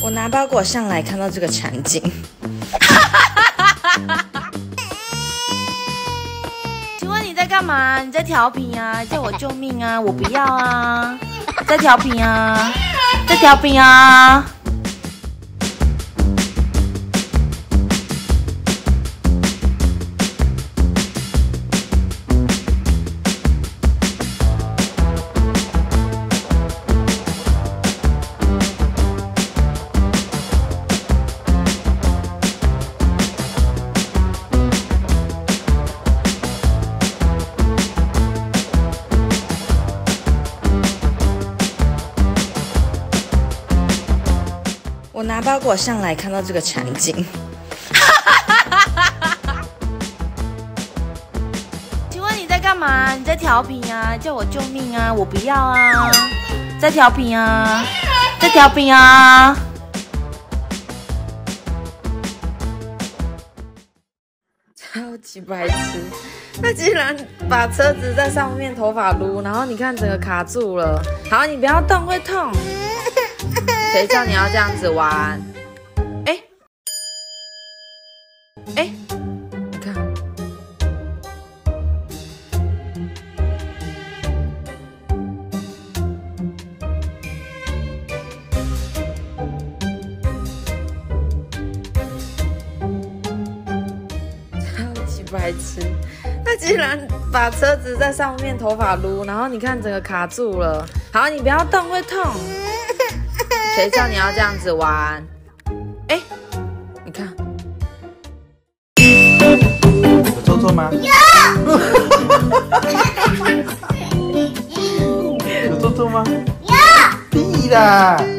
我拿包裹上来，看到这个场景。请问你在干嘛？你在调皮啊？叫我救命啊！我不要啊！在调皮啊！在调皮啊！我拿包裹上来，看到这个场景。请问你在干嘛？你在调皮啊？叫我救命啊！我不要啊！在调皮啊！在调皮啊！超级白痴！他竟然把车子在上面头发撸，然后你看整个卡住了。好，你不要动，会痛。谁叫你要这样子玩？你看，超级白痴！他竟然把车子在上面头发撸，然后你看整个卡住了。好，你不要动，会痛。谁叫你要这样子玩？你看， 有臭臭吗？有。有臭臭吗？有。屁啦！